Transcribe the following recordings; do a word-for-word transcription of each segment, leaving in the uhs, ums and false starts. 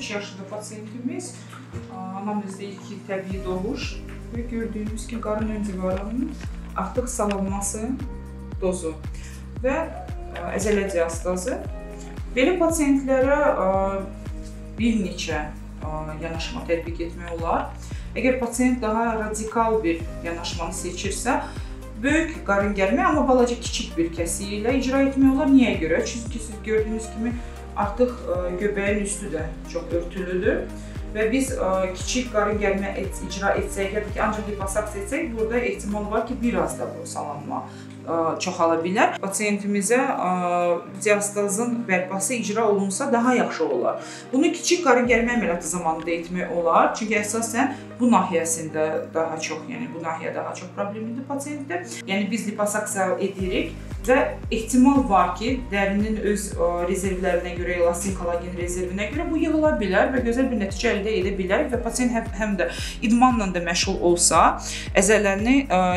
altmış yaşında pasiyentimiz. Anamızda ilk təbii doğuş və gördüyümüz ki, qarın ön divarının artıq salınması dozu və əzələ diastazı. Belə pasiyentlərə bir neçə yanaşma tətbiq etmək olar. Əgər pasiyent daha radikal bir yanaşmanı seçirsə, böyük qarın gəlmə, amma balaca kiçik bir kəsiyi ilə icra etmək olar. Niyə görə? Çünki siz gördüyünüz kimi artıq göbəyin üstü də çox örtülüdür. Və biz kiçik qarın gəlmə icra etsək, ya da ki, ancaq liposaksiya etsək, burada ehtimal var ki, biraz da bu salanma çoxala bilər. Pasiyentimizə diastazın bərpası icra olunsa daha yaxşı olar. Bunu kiçik qarın gəlmə əməliyyatı zamanında etmək olar. Çünki əsasən bu nahiyəsində daha çox, yəni bu nahiyə daha çox problemlidir pasiyentdə. Yəni biz liposaksiya edirik və ehtimal var ki, dərinin öz rezervlərinə görə, elastin kollagen rezervinə görə bu yığıla bilər və gözəl bir nəticə əldə edə bilər və pasiyent həm, həm də idmanla da məşğul olsa, əzəllərini,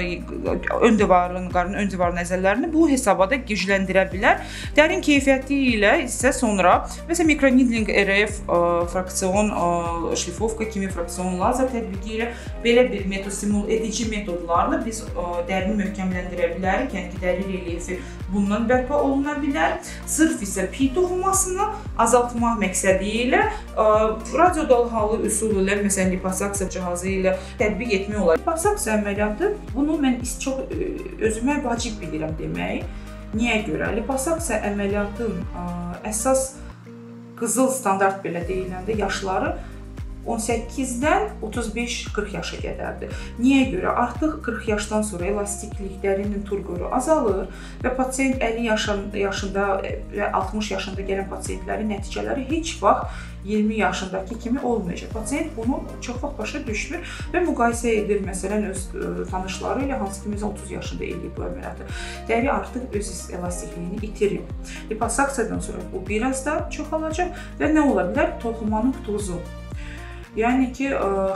ön divarın, qarın ön divarın əzəllərini bu hesabada gücləndirə bilər. Dərin keyfiyyəti ilə isə sonra, məsələn, mikroneedling R F fraksion şlifovka kimi fraksion lazer tətbiqi ilə belə bir metod, stimul edici metodlarla biz dərini möhkəmləndirə bilərik, yəni ki, dəri relyefi bundan bərpa oluna bilər. Sırf isə pi toxumasını azaltmaq məqsədi ilə radio dalğalı üsul ilə, məsələn, liposaksiya cihazı ilə tətbiq etmək olar. Liposaksiya əməliyyatı, bunu mən çox özümə vacib bilirəm demək. Niyə görə? Liposaksiya əməliyyatın əsas qızıl standart belə deyiləndə yaşları on səkkizdən otuz beş qırx yaşa qədərdir. Niyə görə? Artıq qırx yaşdan sonra elastiklik, dərinin turqoru azalır və pasiyent əlli yaşında və altmış yaşında gələn pasiyentlərin nəticələri heç vaxt iyirmi yaşındakı kimi olmayacaq. Pasiyent bunu çox vaxt başa düşmür və müqayisə edir, məsələn, öz tanışları ilə, hansı ki, məsələn, otuz yaşında eləyib bu əməliyyatı. Dəri artıq öz elastikliyini itirir. Liposaksiyadan sonra bu biraz da çoxalacaq və nə ola bilər? Toxumanın tozu. Yəni ki,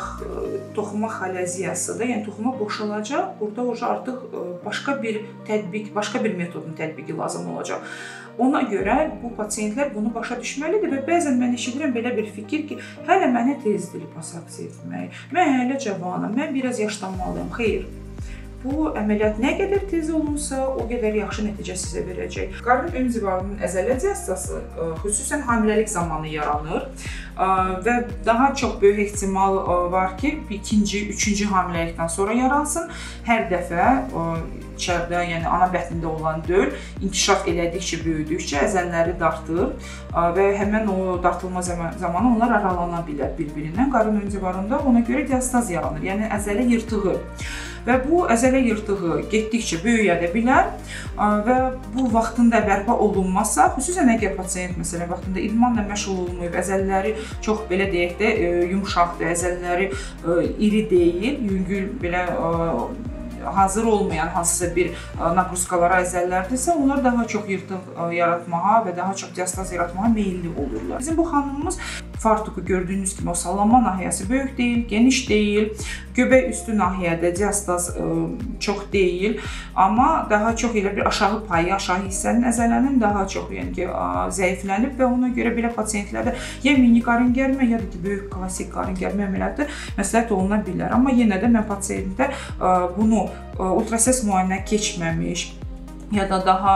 toxuma xaleziyasıdır, yəni toxuma boşalacaq, burada artıq başqa bir tətbiq, başqa bir metodun tətbiqi lazım olacaq. Ona görə bu pasiyentlər bunu başa düşməlidir və bəzən mən eşidirəm belə bir fikir ki, hələ mənə tezdir liposaksiya etmək, mən hələ cavanam, mən biraz yaşlanmalıyam. Xeyr. Bu əməliyyat nə qədər tez olunsa, o qədər yaxşı nəticə sizə verəcək. Qarın ön divarının əzələ diastazı xüsusən hamiləlik zamanı yaranır və daha çox böyük ehtimal var ki, ikinci, üçüncü hamiləlikdən sonra yaransın. Hər dəfə içəridə, yəni ana bətnində olan döl inkişaf elədikcə, böyüdükcə əzəlləri dartır və həmən o dartılma zamanı onlar aralana bilər bir-birindən qarın ön divarında. Ona görə diastaz yaranır, yəni əzələ yırtığı. Və bu əzələ yırtığı getdikcə böyüyə də bilər və bu vaxtında bərpa olunmazsa, xüsusən əgər pasiyent məsələn vaxtında idmanla məşğul olmayıb, əzələləri çox belə deyək də yumşaqdır, əzələləri iri deyil, yüngül belə hazır olmayan hansısa bir naqruzkalara əzəllərdirsə, onlar daha çox yırtıq yaratmağa və daha çox diastaz yaratmağa meyilli olurlar. Bizim bu xanımımız fartuku gördüyünüz kimi o sallanma nahiyəsi böyük deyil, geniş deyil, göbək üstü nahiyədə diastaz çox deyil, amma daha çox elə bir aşağı payı, aşağı hissənin əzələnin daha çox yəni ki, zəiflənib və ona görə belə pasiyentlərdə ya mini qarın gəlmə, ya da ki, böyük klasik qarın gəlmə əməliyyatı məsləhət oluna bilər. Amma yenə də mən pasiyentdə bunu ultrasəs müayinə keçməmiş, ya da daha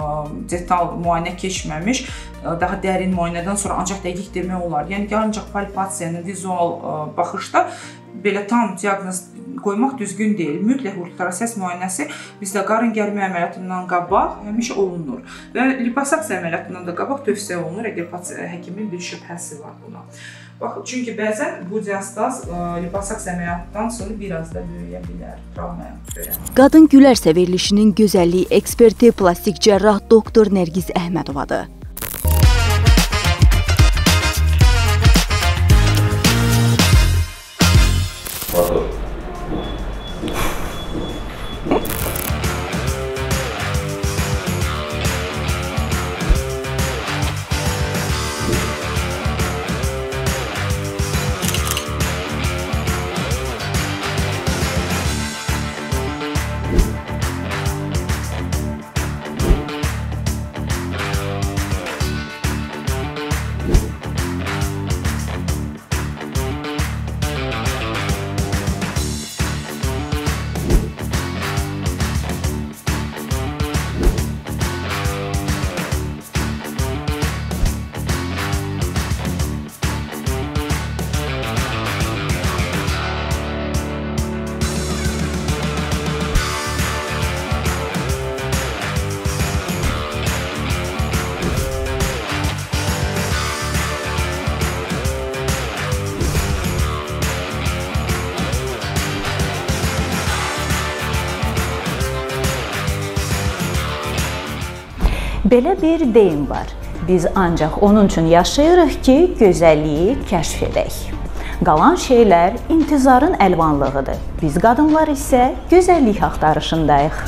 detal müayinə keçməmiş, daha dərin müayinədən sonra ancaq dəqiq demək olar. Yəni ki, ancaq palpasiyanın vizual baxışda belə tam diaqnoz qoymaq düzgün deyil. Mütləq ultrasəs müayinəsi bizdə qarın gərmə əməliyyatından qabaq həmişə olunur və liposaksiya əməliyyatından da qabaq tövsiyə olunur, əgər həkimin bir şübhəsi var buna. Bax, çünki bəzən bu diastaz liposaksiya əməliyyatından sonra biraz da böyüyə bilər, travmaya görə. Qadın gülərsə verilişinin gözəlliyi eksperti plastik cərrah doktor Nərgiz Əhmədovadır. Belə bir deyim var. Biz ancaq onun üçün yaşayırıq ki, gözəlliyi kəşf edək. Qalan şeylər intizarın əlvanlığıdır. Biz qadınlar isə gözəllik axtarışındayıq.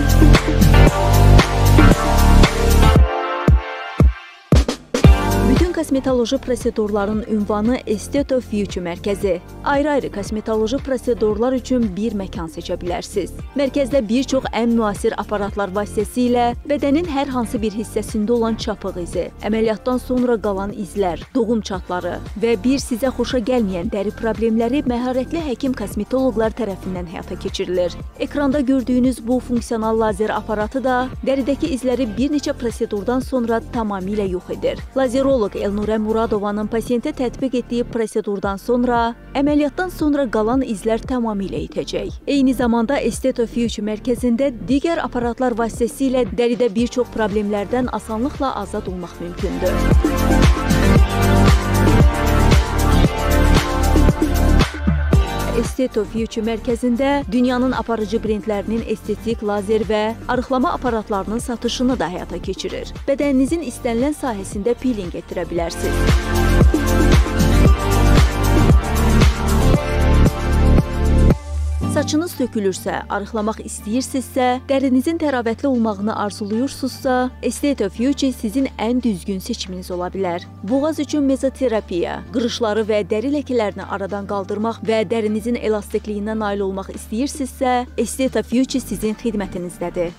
Kosmetoloji prosedurların ünvanı Esteto Future mərkəzi. Ayrı-ayrı kosmetoloji prosedurlar üçün bir məkan seçə bilərsiniz. Mərkəzdə bir çox ən müasir aparatlar vasitəsilə bədənin hər hansı bir hissəsində olan çapıq izi, əməliyyatdan sonra qalan izlər, doğum çatları və bir sizə xoşa gəlməyən dəri problemləri məharətli həkim kosmetoloqlar tərəfindən həyata keçirilir. Ekranda gördüyünüz bu funksional lazer aparatı da dəridəki izləri bir neçə prosedurdan sonra tamamilə yox edir. Lazeroloq Elnurə Muradovanın pasiyentə tətbiq etdiyi prosedurdan sonra əməliyyatdan sonra qalan izlər tamamilə itəcək. Eyni zamanda Esteto Future mərkəzində digər aparatlar vasitəsilə dəridə bir çox problemlərdən asanlıqla azad olmaq mümkündür. Esteto Future mərkəzində dünyanın aparıcı brendlərinin estetik, lazer və arıqlama aparatlarının satışını da həyata keçirir. Bədəninizin istənilən sahəsində peeling etdirə bilərsiniz. Saçınız tökülürsə, arıqlamaq istəyirsinizsə, dərinizin təravətli olmağını arzuluyursunuzsa, Esteto Future sizin ən düzgün seçiminiz ola bilər. Boğaz üçün mezoterapiya, qırışları və dəri ləkələrini aradan qaldırmaq və dərinizin elastikliyindən nail olmaq istəyirsinizsə, Esteto Future sizin xidmətinizdədir.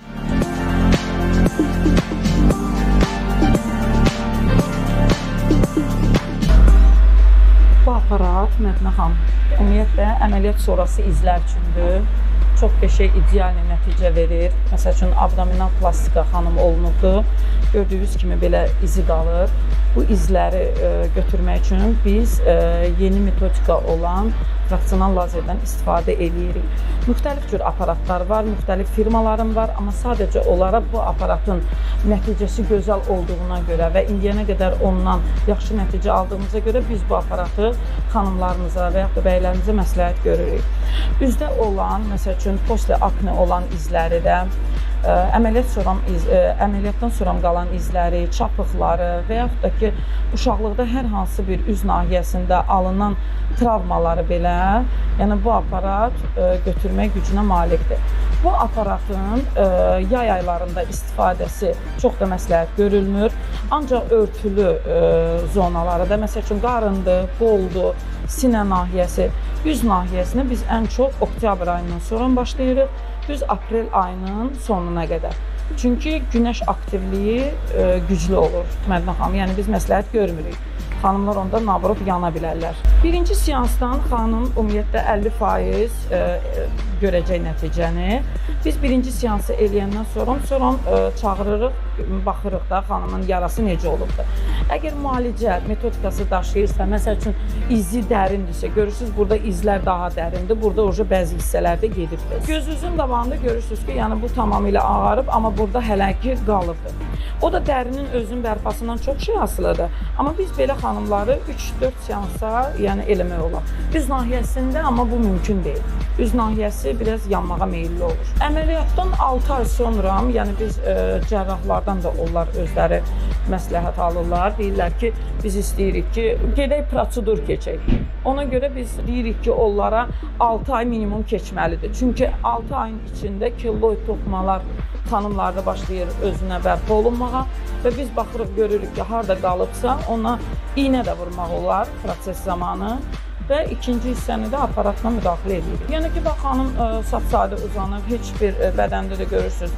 Bu aparat, Mədinə xanım, ümumiyyətlə əməliyyat sonrası izlər üçündür. Çox qəşəng ideal nəticə verir. Məsəl üçün, abdominal plastika xanım olunubdur. Gördüyünüz kimi belə izi qalır. Bu izləri e, götürmək üçün biz e, yeni metodika olan fraksional lazerdən istifadə edirik. Müxtəlif cür aparatlar var, müxtəlif firmaların var, amma sadəcə olaraq bu aparatın nəticəsi gözəl olduğuna görə və indiyənə qədər ondan yaxşı nəticə aldığımıza görə biz bu aparatı xanımlarımıza və yaxud da bəylərimizə məsləhət görürük. Üzdə olan, məsəl üçün, post akne olan izləri də, əməliyyat sonra, əməliyyatdan sonra qalan izləri, çapıqları və yaxud da ki, uşaqlıqda hər hansı bir üz nahiyəsində alınan travmaları belə, yəni bu aparat götürmək gücünə malikdir. Bu aparatın yay aylarında istifadəsi çox da məsləhət görülmür, ancaq örtülü zonaları da, məsəl üçün, qarındır, qoldur, sinə nahiyəsi, yüz nahiyəsini biz ən çox oktyabr ayından sonra başlayırıq, düz aprel ayının sonuna qədər. Çünki günəş aktivliyi e, güclü olur, Mədinə xanım, yəni biz məsləhət görmürük. Xanımlar onda nabrot yana bilərlər. Birinci seansdan xanım ümumiyyətlə əlli faiz e, görəcək nəticəni. Biz birinci seansı eləyəndən sonra, sonra e, çağırırıq, baxırıq da xanımın yarası necə olubdur. Əgər müalicə metodikası daşıyırsa, məsəl üçün izi dərindirsə, görürsünüz burada izlər daha dərindir, burada oje bəzi hissələrdə gedibdir. Gözünüzün qabağında görürsünüz ki, yəni bu tamamilə ağarıb, amma burada hələ ki qalıbdır. O da dərinin özünün bərpasından çox şey asılıdır. Amma biz belə xanımları üç dörd seansa yəni eləmək olar. Üz nahiyəsində amma bu mümkün deyil. Üz nahiyəsi biraz yanmağa meyilli olur. Əməliyyatdan altı ay sonra, yəni biz e, cərrahlardan da onlar özləri məsləhət alırlar. Deyirlər ki, biz istəyirik ki, gedək prosedur keçək. Ona görə biz deyirik ki, onlara altı ay minimum keçməlidir. Çünki altı ayın içində keloid toxumalar xanımlarda başlayır özünə bərpa olunmağa və biz baxırıq, görürük ki, harada qalıbsa ona iynə də vurmaq olar proses zamanı və ikinci hissəni də aparatla müdaxilə edirik. Yəni ki, bax, xanım sap-sadə uzanıb, heç bir bədəndə də görürsünüz,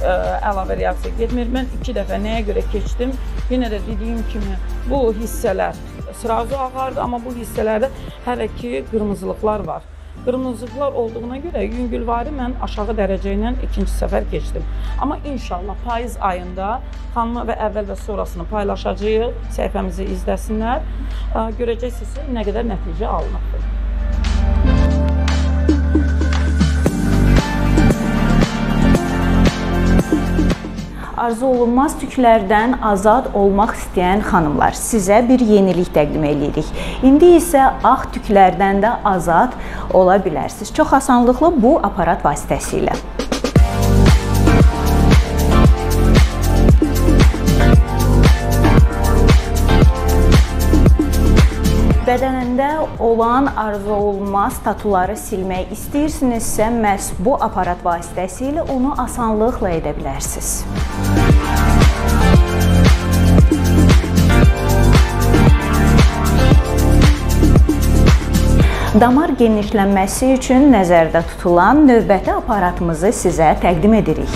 əlavə reaksiya getmir. Mən iki dəfə nəyə görə keçdim? Yenə də dediyim kimi, bu hissələr sırazı ağardı, amma bu hissələrdə hələ ki qırmızılıqlar var. Qırmızılıqlar olduğuna görə yüngülvari mən aşağı dərəcə ilə ikinci səfər keçdim. Amma inşallah payız ayında xanıma və əvvəl və sonrasını paylaşacağıq, səhifəmizi izləsinlər, görəcəksiniz nə qədər nəticə alınıbdır. Arzu olunmaz tüklərdən azad olmaq istəyən xanımlar, sizə bir yenilik təqdim edirik. İndi isə ağ tüklərdən də azad ola bilərsiniz. Çox asanlıqla bu aparat vasitəsilə. bədənində olan arzu olunmaz tatuları silmək istəyirsinizsə, məhz bu aparat vasitəsilə onu asanlıqla edə bilərsiniz. Damar genişlənməsi üçün nəzərdə tutulan növbəti aparatımızı sizə təqdim edirik.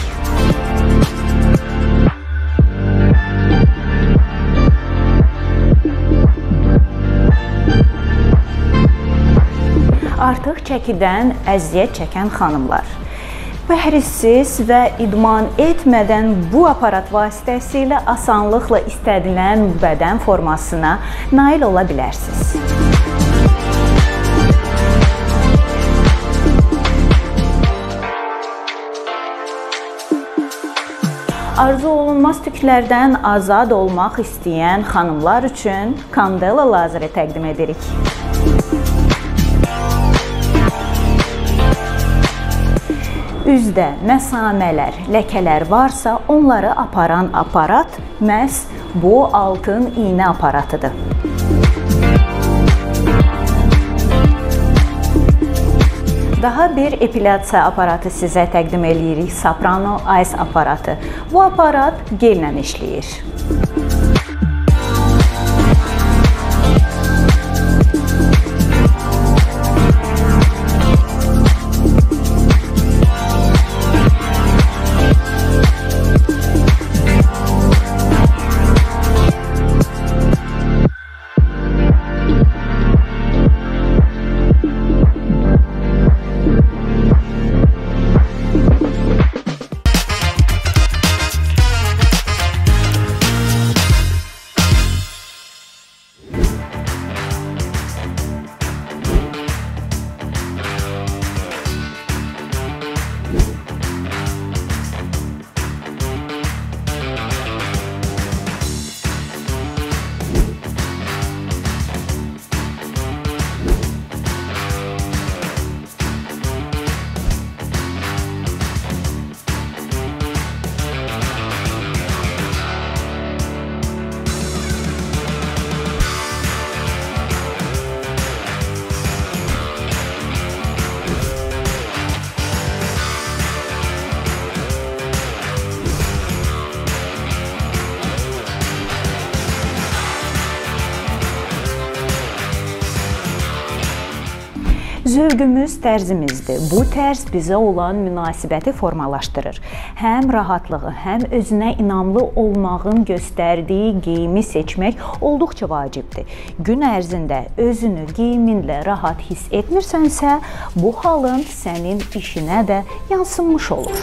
Artıq çəkidən əziyyət çəkən xanımlar, bəhrisiz və idman etmədən bu aparat vasitəsilə asanlıqla istənilən bədən formasına nail ola bilərsiniz. Arzu olunmaz tüklərdən azad olmaq istəyən xanımlar üçün Candela lazeri təqdim edirik. Üzdə məsamələr, ləkələr varsa, onları aparan aparat məhz bu altın iynə aparatıdır. Daha bir epilyasiya aparatı sizə təqdim edirik, Soprano Ice aparatı. Bu aparat gellə işləyir. Zövqümüz tərzimizdir. Bu tərz bizə olan münasibəti formalaşdırır. Həm rahatlığı, həm özünə inamlı olmağın göstərdiyi geyimi seçmək olduqca vacibdir. Gün ərzində özünü geyiminlə rahat hiss etmirsənsə, bu halın sənin işinə də yansımış olur.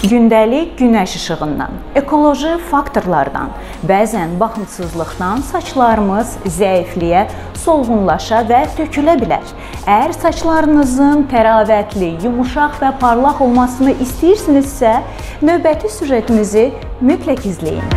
Gündəlik günəş işığından, ekoloji faktorlardan, bəzən baxımsızlıqdan saçlarımız zəifliyə, solğunlaşa və tökülə bilər. Əgər saçlarınızın təravətli, yumuşaq və parlaq olmasını istəyirsinizsə, növbəti süjetimizi mütləq izləyin.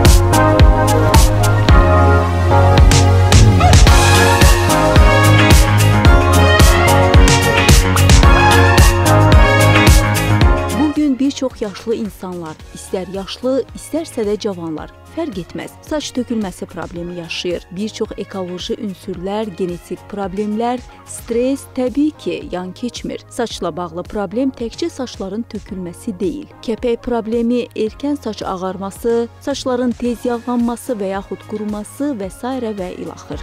Bir çox yaşlı insanlar, istər yaşlı, istərsə də cavanlar, fərq etməz, saç tökülməsi problemi yaşayır. Bir çox ekoloji ünsürlər, genetik problemlər, stres təbii ki, yan keçmir. Saçla bağlı problem təkcə saçların tökülməsi deyil. Kəpək problemi, erkən saç ağarması, saçların tez yağlanması və yaxud quruması və s. və ilaxır.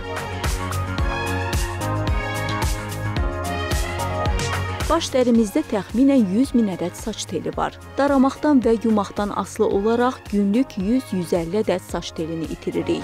Baş dərimizdə təxminən yüz min ədəd saç teli var. Daramaqdan və yumaqdan asılı olaraq günlük yüz yüz əlli ədəd saç telini itiririk.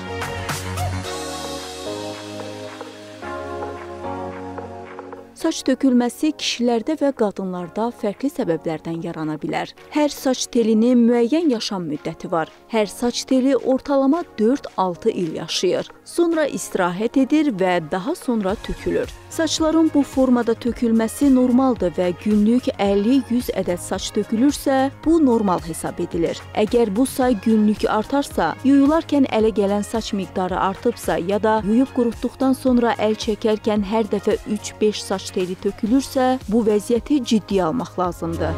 Saç tökülməsi kişilərdə və qadınlarda fərqli səbəblərdən yarana bilər. Hər saç telinin müəyyən yaşam müddəti var. Hər saç teli ortalama dörd altı il yaşayır. Sonra istirahət edir və daha sonra tökülür. Saçların bu formada tökülməsi normaldır və günlük əlli yüz ədəd saç tökülürsə, bu normal hesab edilir. Əgər bu say günlük artarsa, yuyularkən ələ gələn saç miqdarı artıbsa ya da yuyub qurutduqdan sonra əl çəkərkən hər dəfə üç beş saç teli tökülürsə, bu vəziyyəti ciddiyə almaq lazımdır.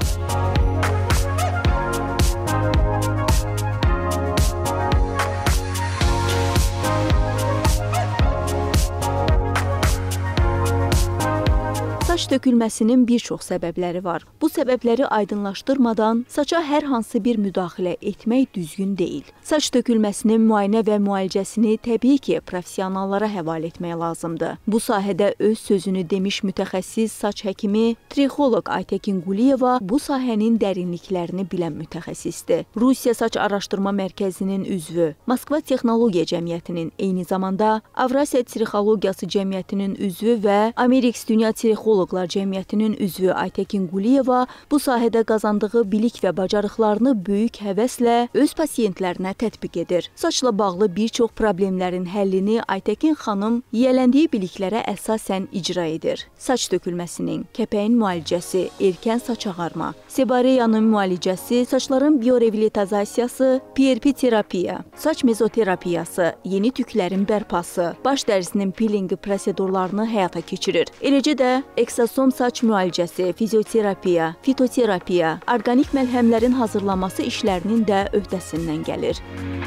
Saç tökülməsinin bir çox səbəbləri var. Bu səbəbləri aydınlaşdırmadan saça hər hansı bir müdaxilə etmək düzgün deyil. Saç tökülməsinin müayinə və müalicəsini təbii ki, professionallara həvalə etmək lazımdır. Bu sahədə öz sözünü demiş mütəxəssis saç həkimi, trixoloq Aytəkin Quliyeva bu sahənin dərinliklərini bilən mütəxəssisdir. Rusiya Saç Araşdırma Mərkəzinin üzvü, Moskva Texnologiya Cəmiyyətinin, eyni zamanda Avrasiya Trixologiyası Cəmiyyətinin üzvü və Ameriks Dünya Trixoloq Cəmiyyətinin üzvü Aytəkin Quliyeva bu sahədə qazandığı bilik və bacarıqlarını böyük həvəslə öz pasiyentlərinə tətbiq edir. Saçla bağlı bir çox problemlərin həllini Aytəkin xanım yiyələndiyi biliklərə əsasən icra edir. Saç tökülməsinin, kəpəyin müalicəsi, erkən saç ağarma, sebareyanın müalicəsi, saçların biorehabilitazasiyası, P R P terapiya, saç mezoterapiyası, yeni tüklərin bərpası, baş dərisinin peelingi prosedurlarını həyata keçirir. Eləcə də eksasom saç müalicəsi, fizioterapiya, fitoterapiya, orqanik məlhəmlərin hazırlanması işlərinin də öhdəsindən gəlir.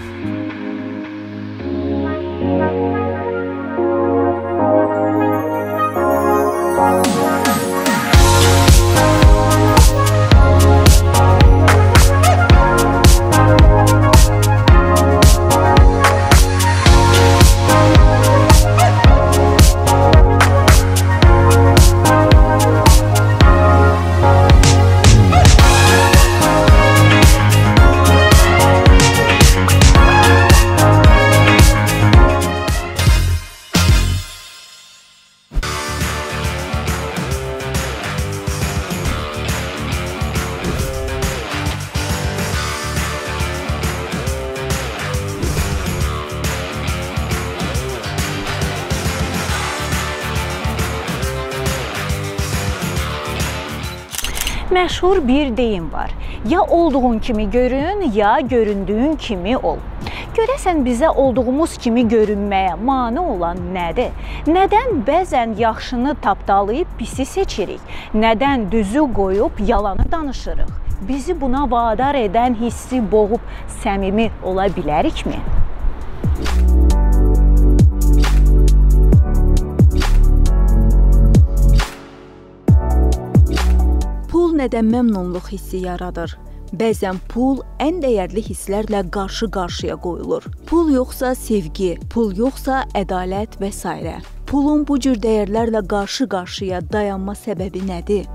Məşhur bir deyim var. Ya olduğun kimi görün, ya göründüyün kimi ol. Görəsən bizə olduğumuz kimi görünməyə mane olan nədir? Nədən bəzən yaxşını tapdalayıb pisi seçirik? Nədən düzü qoyub yalanı danışırıq? Bizi buna vadar edən hissi boğub səmimi ola bilərikmi? Pul nədən məmnunluq hissi yaradır? Bəzən pul ən dəyərli hisslərlə qarşı-qarşıya qoyulur. Pul yoxsa sevgi, pul yoxsa ədalət və s. Pulun bu cür dəyərlərlə qarşı-qarşıya dayanma səbəbi nədir?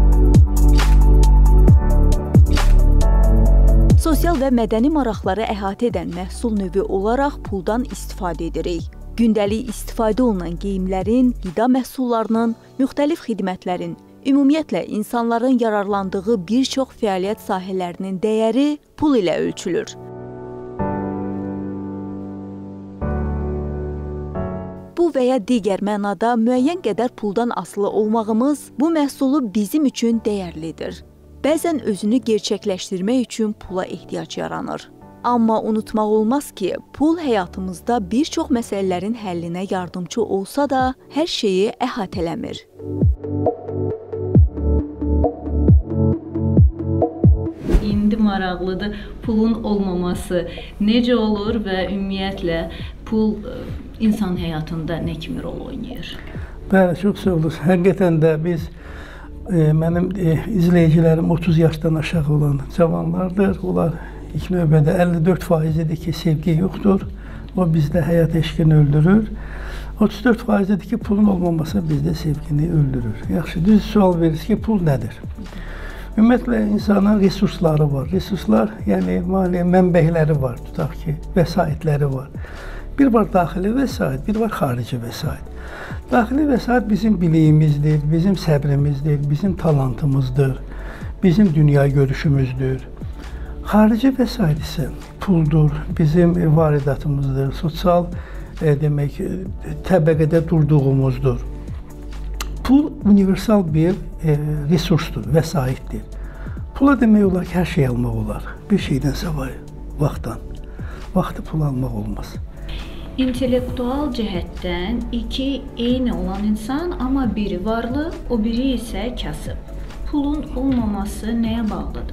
Sosial və mədəni maraqları əhatə edən məhsul növü olaraq puldan istifadə edirik. Gündəlik istifadə olunan geyimlərin, qida məhsullarının, müxtəlif xidmətlərin, Ümumiyyətlə, insanların yararlandığı bir çox fəaliyyət sahələrinin dəyəri pul ilə ölçülür. Bu və ya digər mənada müəyyən qədər puldan asılı olmağımız bu məhsulu bizim üçün dəyərlidir. Bəzən özünü gerçəkləşdirmək üçün pula ehtiyac yaranır. Amma unutmaq olmaz ki, pul həyatımızda bir çox məsələlərin həllinə yardımcı olsa da, hər şeyi əhatələmir. İndi maraqlıdır pulun olmaması necə olur və ümumiyyətlə pul insan həyatında nə kimi rol oynayır? Bəli, çox sağ olun. Həqiqətən də biz e, mənim e, izləyicilərim otuz yaşdan aşağı olan cavanlardır. Onlar İlk növbədə əlli dörd faizidir ki, sevgi yoxdur. O bizdə həyat eşqini öldürür. otuz dörd faizidir ki, pulun olmaması bizdə sevgini öldürür. Yaxşı, düz sual verirsiniz ki, pul nədir? Ümumiyyətlə, insanın resursları var. Resurslar, yəni maliyyə mənbəhləri var, tutaq ki, vəsaitləri var. Bir var daxili vəsait, bir var xarici vəsait. Daxili vəsait bizim biliyimizdir, bizim səbrimizdir, bizim talantımızdır, bizim dünya görüşümüzdür. Xarici vəsait isə puldur, bizim varidatımızdır, sosial e, demək, təbəqədə durduğumuzdur. Pul universal bir e, resursdur, vəsaitdir. Pula demək olar ki, hər şey almaq olar. Bir şeydən savayı, vaxtdan. Vaxtı pul almaq olmaz. İntellektual cəhətdən iki eyni olan insan, amma biri varlı, o biri isə kasıb. Pulun olmaması nəyə bağlıdır?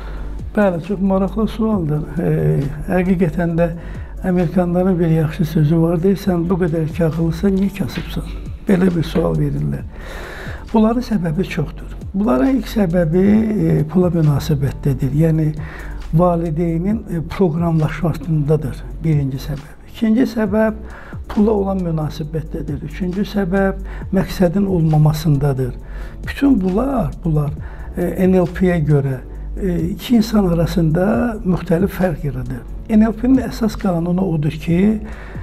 Bəli, çox maraqlı sualdır. E, həqiqətən də Amerikanların bir yaxşı sözü var, deyirsən, bu qədər ki, ağıllısan, niyə kasıbsan? Belə bir sual verirlər. Bunların səbəbi çoxdur. Bunların ilk səbəbi e, pula münasibətdədir. Yəni, valideynin e, proqramlaşmasındadır birinci səbəb. İkinci səbəb pula olan münasibətdədir. Üçüncü səbəb məqsədin olmamasındadır. Bütün bunlar, bunlar e, N L P-yə görə İki insan arasında müxtəlif fərq yaradır. N L P-nin əsas qanunu odur ki,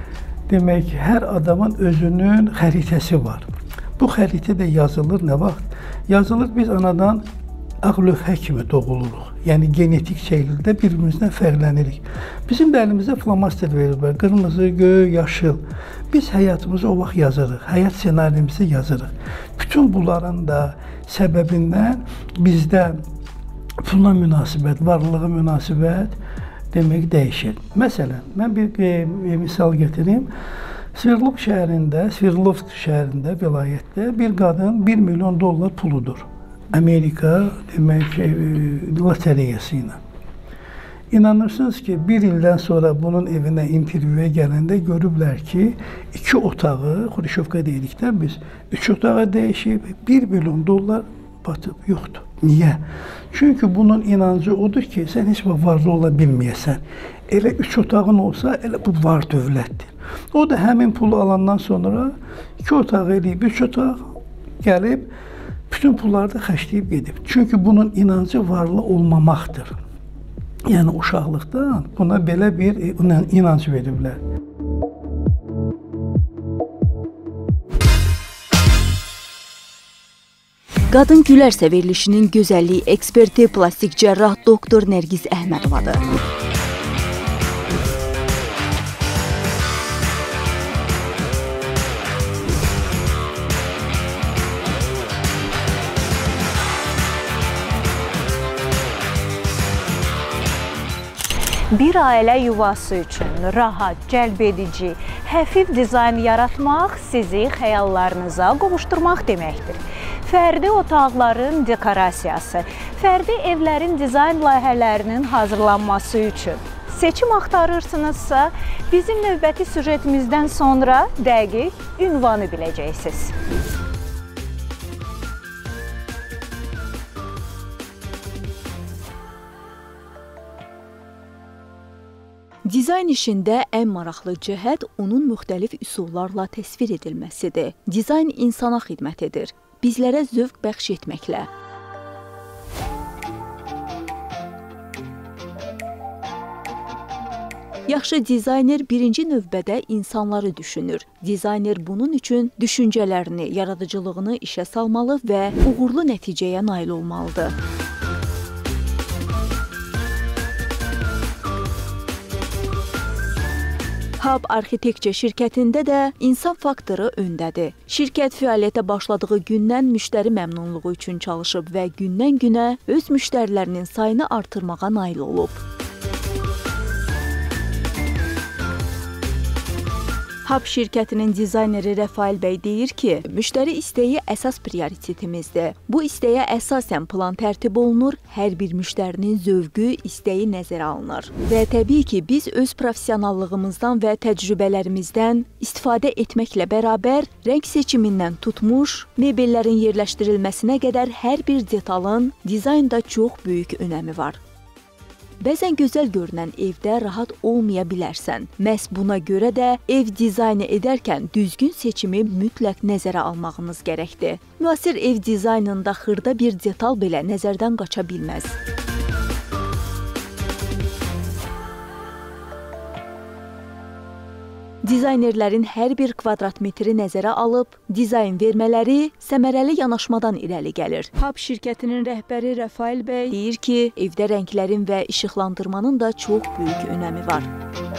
demək, hər adamın özünün xəritəsi var. Bu xəritə də yazılır nə vaxt? Yazılır, biz anadan ağ lövhə kimi doğuluruq. Yəni, genetik şəkildə bir-birimizdən fərqlənirik. Bizim də əlimizdə flomaster verirlər, qırmızı, göy, yaşıl. Biz həyatımızı o vaxt yazırıq, həyat senarimizi yazırıq. Bütün bunların da səbəbindən bizdə pulla münasibət, varlığa münasibət demək dəyişir. Məsələn, mən bir, bir, bir misal gətireyim. Sverdlovsk şəhərində, Sverdlovsk şəhərində, vilayətdə bir qadın bir milyon dollar puludur. Amerika demək lotereyası ilə. İnanırsınız ki, bir ildən sonra bunun evinə intervyuya gələndə görüblər ki, iki otağı, Xruşovka deyirikdən biz, üç otağı dəyişib, bir milyon dollar batıb, yoxdur. Niyə? Çünki bunun inancı odur ki, sən heç vaxt varlı ola bilməyəsən. Elə üç otağın olsa, elə bu var dövlətdir. O da həmin pulu alandan sonra iki otaq eləyib, üç otaq gəlib, bütün pulları da xərcləyib gedib. Çünki bunun inancı varlı olmamaqdır. Yəni, uşaqlıqdan buna belə bir inanc veriblər. Qadın gülərsə verilişinin gözəllik eksperti plastik cərrah doktor Nərgiz Əhmədovadır. Bir ailə yuvası üçün rahat, cəlbedici, həfif dizayn yaratmaq sizi xəyallarınıza qovuşturmaq deməkdir. Fərdi otaqların dekorasiyası, fərdi evlərin dizayn layihələrinin hazırlanması üçün seçim axtarırsınızsa, bizim növbəti süjetimizdən sonra dəqiq ünvanı biləcəksiniz. Dizayn işində ən maraqlı cəhət onun müxtəlif üsullarla təsvir edilməsidir. Dizayn insana xidmət edir, bizlərə zövq bəxş etməklə. Yaxşı dizayner birinci növbədə insanları düşünür. Dizayner bunun üçün düşüncələrini, yaradıcılığını işə salmalı və uğurlu nəticəyə nail olmalıdır. Hub Architecture şirkətində də insan faktoru öndədir. Şirkət fəaliyyətə başladığı gündən müştəri məmnunluğu üçün çalışıb və gündən-günə öz müştərilərinin sayını artırmağa nail olub. Hub şirkətinin dizayneri Rəfail bəy deyir ki, müştəri istəyi əsas prioritetimizdir. Bu istəyə əsasən plan tərtib olunur, hər bir müştərinin zövqü, istəyi nəzərə alınır. Və təbii ki, biz öz professionallığımızdan və təcrübələrimizdən istifadə etməklə bərabər rəng seçimindən tutmuş, mebellərin yerləşdirilməsinə qədər hər bir detalın dizaynda çox böyük önəmi var. Bəzən gözəl görünən evdə rahat olmaya bilərsən. Məhz buna görə də ev dizaynı edərkən düzgün seçimi mütləq nəzərə almağınız gərəkdir. Müasir ev dizaynında xırda bir detal belə nəzərdən qaça bilməz. Dizaynerlərin hər bir kvadrat metri nəzərə alıb, dizayn vermələri səmərəli yanaşmadan irəli gəlir. Hub şirkətinin rəhbəri Rəfail bəy deyir ki, evdə rənglərin və işıqlandırmanın da çox böyük önəmi var.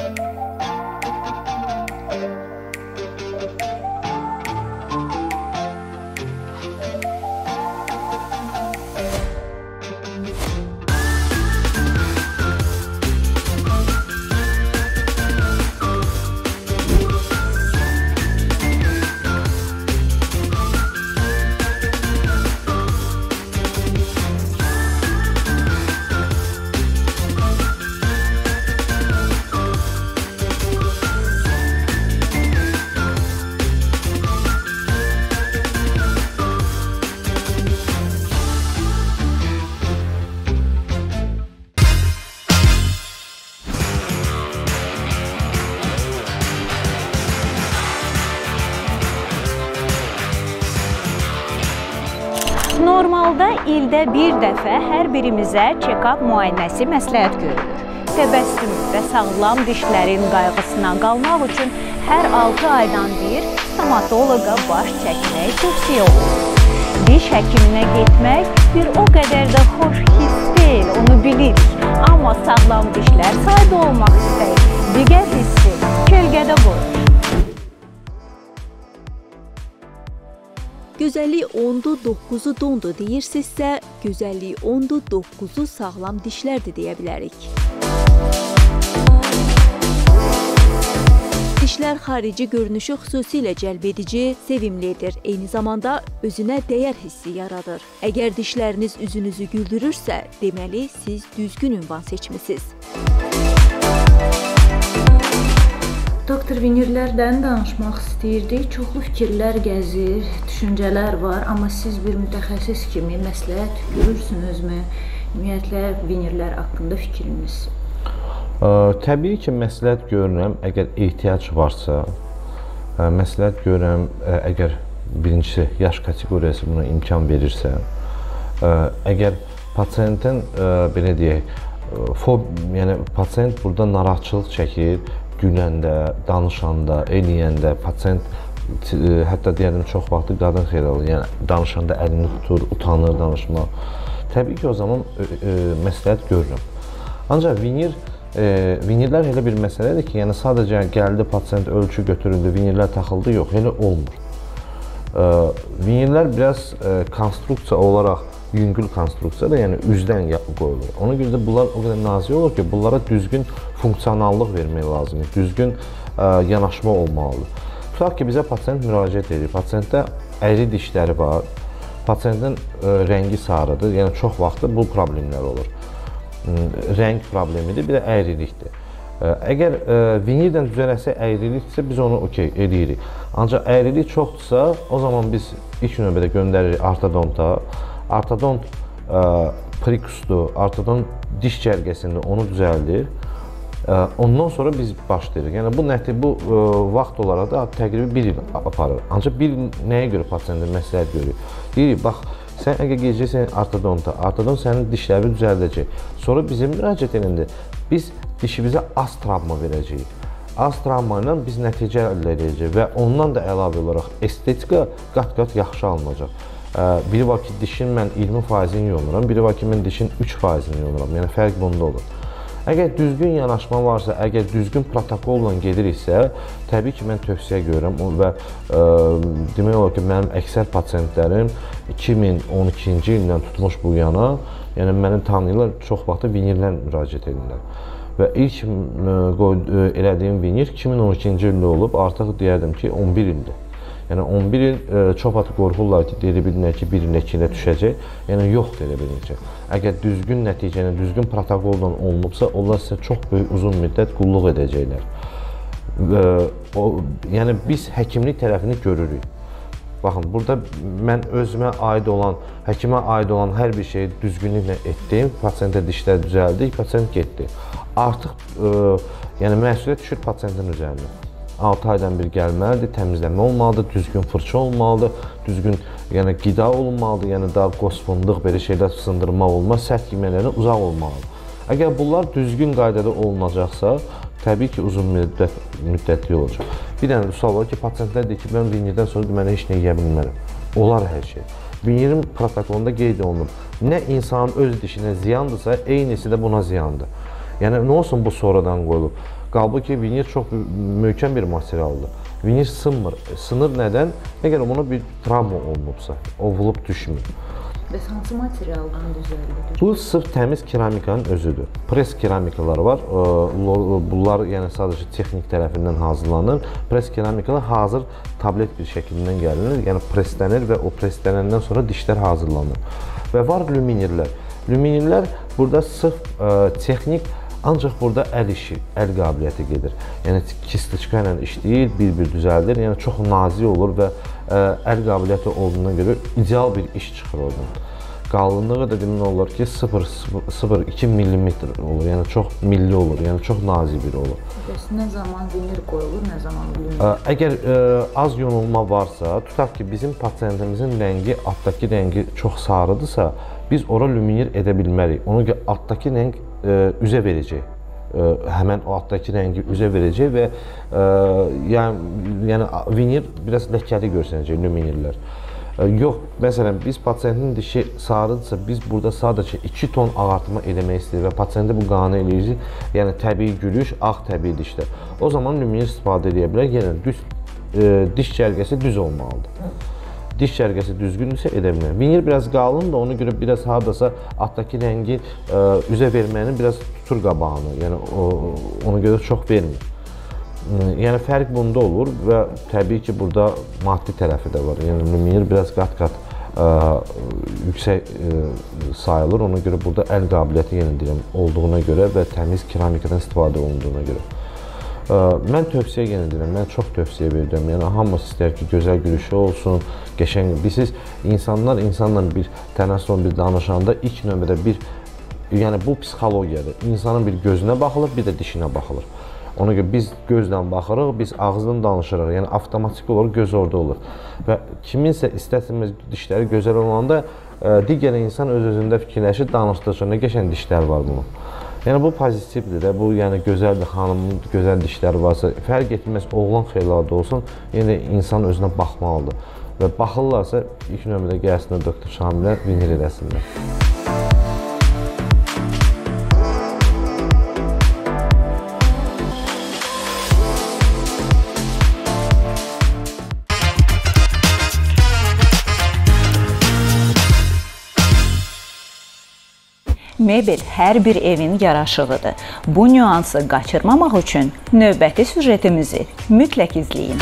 Normalda ildə bir dəfə hər birimizə check-up müayinəsi məsləhət görülür. Təbəssüm və sağlam dişlərin qayğısından qalmaq üçün hər altı aydan bir stomatoloqa baş çəkmək tövsiyə olunur. Diş həkiminə getmək bir o qədər də xoş his deyil, onu bilirik. Amma sağlam dişlər sahibi olmaq istəyir. Digər hissi kölgədə qoyur. Gözəllik ondu, doqquzu dondu deyirsinizsə, gözəllik ondu, doqquzu sağlam dişlərdir deyə bilərik. Dişlər xarici görünüşü xüsusilə cəlb edici, sevimlidir. Eyni zamanda özünə dəyər hissi yaradır. Əgər dişləriniz üzünüzü güldürürsə, deməli siz düzgün ünvan seçmisiniz. Doktor vinirlərdən danışmaq istəyirdik. Çoxlu fikirlər gəzir, düşüncələr var, amma siz bir mütəxəssis kimi məsləhət görürsünüzmü? Ümumiyyətlə vinirlər haqqında fikriniz? Ə, təbii ki, məsləhət görürəm, əgər ehtiyac varsa, ə, məsləhət görürəm, ə, əgər birincisi yaş kateqoriyası buna imkan verirsə, ə, əgər pasiyentin ə, belə deyək, fob, yəni pasiyent burada narahatçılıq çəkir, güləndə, danışanda, eləyəndə, pasiyent hətta deyərdim çox vaxtı qadın xeyir alır, yəni danışanda əlini tutur, utanır danışmaq. Təbii ki, o zaman ə, ə, məsləhət görürəm. Ancaq vinir, ə, vinirlər elə bir məsələdir ki, yəni sadəcə gəldi, pasiyent ölçü götürüldü, vinirlər taxıldı, yox, elə olmur. Ə, vinirlər biraz ə, konstruksiya olaraq yüngül konstruksiyada, yəni üzdən qoyulur. Ona görə də bunlar o qədər nazik olur ki, bunlara düzgün funksionallıq vermək lazımdır, düzgün ə, yanaşma olmalıdır. Tutaq ki, bizə pasiyent müraciət edir, pasiyentdə əyri dişləri var, pasiyentin ə, rəngi sarıdır, yəni çox vaxtı bu problemlər olur. Rəng problemidir, bir də əyrilikdir. Ə, əgər ə, vinirdən düzələsə əyrilikdirsə, biz onu okey edirik. Ancaq əyrilik çoxdursa, o zaman biz ilk növbədə göndəririk ortodonta. Ortodont ə, prikusdur, ortodont diş cərgəsində onu düzəldir. Ə, ondan sonra biz başlayırıq. Yəni bu nəticə, bu ə, vaxt olaraq da təqribən bir il aparır. Ancaq bir nəyə görə pasiyentə məsləhət görür? Deyirik, bax, sən əgər gedəcəksən ortodonta, ortodont sənin dişlərini düzəldəcək. Sonra bizə müraciət edəndə biz dişimizə az travma verəcəyik. Az travma ilə biz nəticə əldə edəcəyik və ondan da əlavə olaraq estetika qat-qat yaxşı alınacaq. Biri var ki, dişin mən iyirmi faizini yonuram, biri var ki, mən dişin üç faizini yonuram. Yəni, fərq bunda olur. Əgər düzgün yanaşma varsa, əgər düzgün protokolla gediriksə, təbii ki, mən tövsiyə görürəm və ə, demək olar ki, mənim əksər pasiyentlərim iki min on ikinci ildən tutmuş bu yana, yəni məni tanıyırlar, çox vaxtı vinirlə müraciət edirlər. Və ilk ə, elədiyim vinir iki min on ikinci ildə olub, artıq deyərdim ki, on bir ildir. Yəni on bir il ə, çox vaxt qorxurlar ki, deyə bilirlər ki, bir il, iki ilə düşəcək. Yəni yoxdur elə bilincə. Əgər düzgün nəticəni, düzgün protokolla olunubsa, onlar sizə çox böyük uzun müddət qulluq edəcəklər. Və, o, yəni biz həkimlik tərəfini görürük. Baxın, burada mən özümə aid olan, həkimə aid olan hər bir şeyi düzgünlüklə etdim, pasiyentə dişlər düzəldi, pasiyent getdi. Artıq ə, yəni məsuliyyət düşür pasiyentin üzərinə. altı aydan bir gəlməlidir, təmizləmə olmalıdır, düzgün fırça olmalıdır, düzgün yəni, qida olmalıdır, yəni daha qoz fındıq, belə şeylər sındırmaq olmaz, sərt yeməklərdən uzaq olmalıdır. Əgər bunlar düzgün qaydada olunacaqsa, təbii ki, uzun müddət, müddətli olacaq. Bir dənə sual var ki, pasiyentlər deyir ki, mən vinirdən sonra deməli heç nə yeyə bilmərəm. Olar hər şey. Vinirin protokolunda qeyd olunub. Nə insanın öz dişinə ziyandırsa, eynisi də buna ziyandır. Yəni, nə olsun bu sonradan qoyulub? Qalbuki vinir çox möhkəm bir materialdır. Vinir sınmır. Sınır nədən? Əgər ona bir travma olunubsa, ovulub düşmür. Bəs hansı materialdan düzəldir? Bu sırf təmiz keramikanın özüdür. Pres keramikalar var. Bunlar yəni sadəcə texnik tərəfindən hazırlanır. Pres keramikalar hazır tablet bir şəklindən gəlinir. Yəni preslənir və o preslənəndən sonra dişlər hazırlanır. Və var lüminirlər. Lüminirlər burada sırf ə, texnik, ancaq burada əl işi, əl qabiliyyəti gedir. Yəni kistiçka ilə işləyir, bir-bir düzəldir. Yəni çox nazik olur və ə, əl qabiliyyəti olduğuna görə ideal bir iş çıxır oradan. Qalınlığı da demək olar ki, sıfır sıfır iki millimetr olur. Yəni çox milli olur. Yəni çox nazik bir olur. Bəs nə zaman vinir qoyulur, nə zaman vinir? Ə, əgər ə, az yonulma varsa, tutaq ki, bizim pasiyentimizin rəngi, altdakı rəngi çox sarıdırsa, biz ora lüminir edə bilmərik. Ona görə altdakı rəng ə, üzə verəcək. Ə, həmən o altdakı rəngi üzə verəcək və ə, yəni, yəni vinir biraz ləkəli görsənəcək lüminirlər. Ə, yox, məsələn, biz pasiyentin dişi sarıdırsa, biz burada sadəcə iki ton ağartma eləmək istəyirik və pasiyenti bu qane eləyirik, yəni təbii gülüş, ağ təbii dişlər. O zaman lüminir istifadə edə bilər, yəni düz, ə, diş cərgəsi düz olmalıdır. Diş cərgəsi düzgündürsə edə bilər. Vinir biraz qalın da ona görə biraz hardasa altdakı rəngi ə, üzə verməyinin biraz tutur qabağını. Yəni o, ona görə çox vermir. Yəni fərq bunda olur və təbii ki, burada maddi tərəfi də var. Yəni vinir biraz qat-qat ə, yüksək ə, sayılır. Ona görə burada əl qabiliyyəti yenə deyirəm olduğuna görə və təmiz keramikadan istifadə olunduğuna görə. Mən tövsiyə yenə deyirəm, mən çox tövsiyə verirəm. Yəni hamısı istər ki, gözəl gülüşü olsun, qəşəng. Bilirsiniz, insanlar insanla bir tənasülə bir danışanda ilk növbədə bir, yəni bu psixologiyadır. İnsanın bir gözünə baxılır, bir də dişinə baxılır. Ona görə biz gözlə baxırıq, biz ağızdan danışırıq. Yəni avtomatik olaraq göz orada olur. Və kiminsə istəsimiz dişləri gözəl olanda digər insan öz-özündə fikirləşir, danışdıqca nə qəşəng dişlər var bunun. Yəni bu pozitivdir də, bu yəni gözəl bir xanımın gözəl dişləri varsa, fərq etməz, oğlan xeyladə olsun, yenə insan özünə baxmalıdır. Və baxırlarsa, ilk növbədə gəlsinlər doktor Şamilə vinir eləsinlər. Mebel hər bir evin yaraşığıdır. Bu nüansı qaçırmamaq üçün növbəti süjetimizi mütləq izləyin.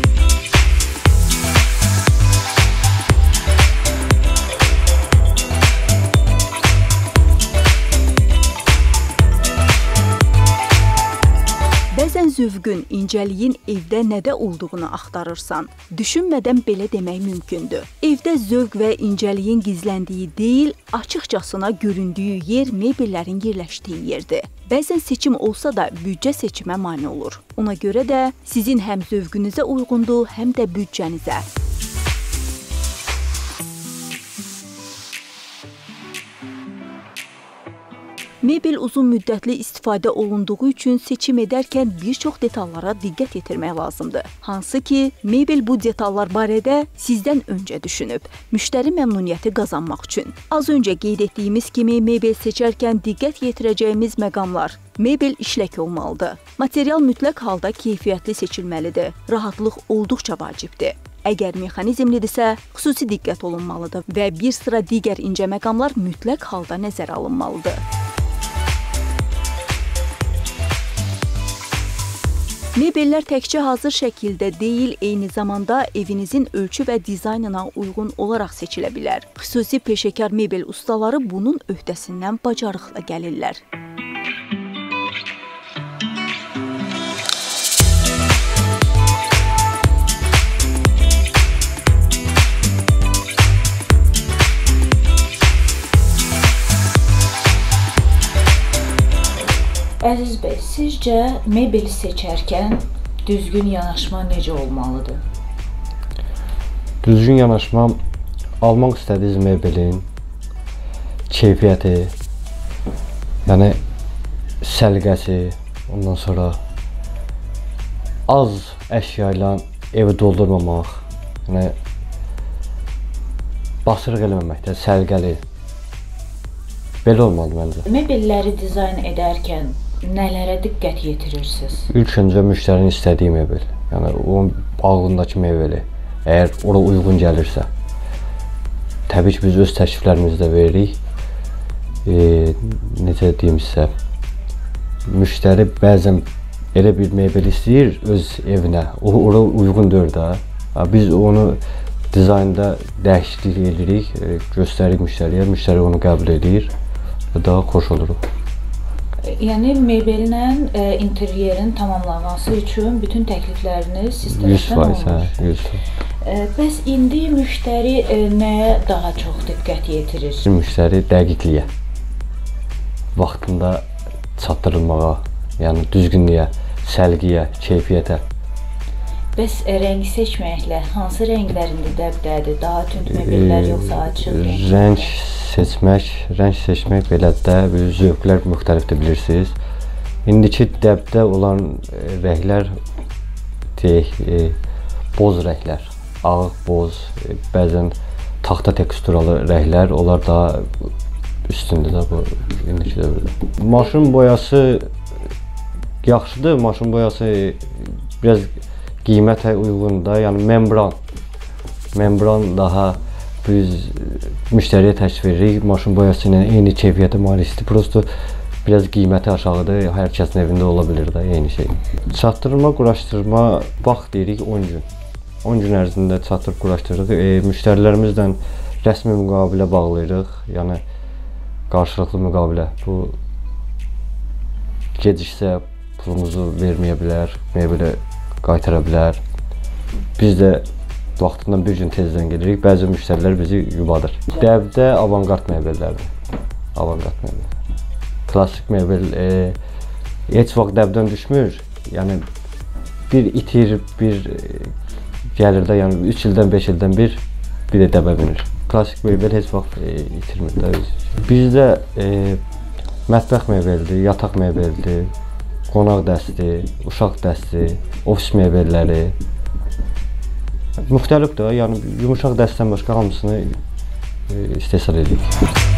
Bəzən zövqün, incəliyin evdə nədə olduğunu axtarırsan. Düşünmədən belə demək mümkündür. Evdə zövq və incəliyin gizləndiyi deyil, açıqcasına göründüyü yer mebellərin yerləşdiyi yerdir. Bəzən seçim olsa da büdcə seçimə mane olur. Ona görə də sizin həm zövqünüzə uyğundur, həm də büdcənizə. Mebel uzun müddətli istifadə olunduğu üçün seçim edərkən bir çox detallara diqqət yetirmək lazımdır. Hansı ki, mebel bu detallar barədə sizdən öncə düşünüb, müştəri məmnuniyyəti qazanmaq üçün. Az öncə qeyd etdiyimiz kimi mebel seçərkən diqqət yetirəcəyimiz məqamlar: mebel işlək olmalıdır. Material mütləq halda keyfiyyətli seçilməlidir. Rahatlıq olduqca vacibdir. Əgər mexanizmlidirsə, xüsusi diqqət olunmalıdır və bir sıra digər incə məqamlar mütləq halda nəzərə alınmalıdır. Mebellər təkcə hazır şəkildə deyil, eyni zamanda evinizin ölçü və dizaynına uyğun olaraq seçilə bilər. Xüsusi peşəkar mebel ustaları bunun öhdəsindən bacarıqla gəlirlər. Əziz bəy, sizcə mebeli seçərkən düzgün yanaşma necə olmalıdır? Düzgün yanaşma almaq istədiyiniz mebelin keyfiyyəti, yəni səliqəsi, ondan sonra az əşya ilə evi doldurmamaq, yəni basırıq eləməməkdə, səliqəli. Belə olmalı məncə. Mebelləri dizayn edərkən nələrə diqqət yetirirsiniz? İlk öncə müştərinin istədiyi mebel, yəni onun ağlındakı mebeli, əgər ora uyğun gəlirsə, təbii ki, biz öz təkliflərimizi də veririk. E, necə deyim sizə, müştəri bəzən elə bir mebel istəyir öz evinə, o ora uyğun deyil də. Biz onu dizaynda dəyişiklik edirik, e, göstəririk müştəriyə, müştəri onu qəbul edir və daha xoş oluruq. Yəni mebellə e, interyerin tamamlanması üçün bütün təklifləriniz siz tərəfdən olunur. yüz faiz. E, bəs indi müştəri e, nəyə daha çox diqqət yetirir? Müştəri dəqiqliyə, vaxtında çatdırılmağa, yəni düzgünlüyə, səliqəyə, keyfiyyətə. Bəs e, rəng seçməklə hansı rənglərində dəbdədir? Daha tünd mebellər e, yoxsa açıq rənglər? Rəng seçmək, rəng seçmək belə də zövqlər müxtəlifdir, bilirsiniz. İndiki dəbdə olan e, rənglər deyək, e, boz rənglər, ağ, boz, e, bəzən taxta teksturalı rənglər, onlar daha üstündür də bu indiki dövrdə. Maşın boyası yaxşıdır, maşın boyası biraz qiymətə uyğundur, yəni membran, membran daha biz müştəriyə təklif veririk, maşın boyası ilə eyni keyfiyyətə malikdir, prosto biraz qiyməti aşağıdır, hər kəsin evində ola bilir də, eyni şey. Çatdırma, quraşdırma, vaxt deyirik on gün, on gün ərzində çatdırıb quraşdırırıq, e, müştərilərimizlə rəsmi müqavilə bağlayırıq, yəni qarşılıqlı müqavilə, bu geciksə pulumuzu verməyə bilər, mebeli qaytara bilər. Biz də vaxtından bir gün tezdən gedirik, bəzi müştərilər bizi yubadır. Dəbdə avantqard mebellərdir, avantqard mebellər. Klassik mebel e, heç vaxt dəbdən düşmür, yəni bir itir, bir e, gəlir də, yəni üç ildən, beş ildən bir, bir də dəbə binir. Klassik mebel heç vaxt e, itirmir də. Bizdə e, mətbəx mebeldir, yataq mebeldir, qonaq dəsti, uşaq dəsti, ofis mebelləri. Müxtəlifdir, yəni yumuşaq dəstdən başqa hamısını e, istehsal edirik.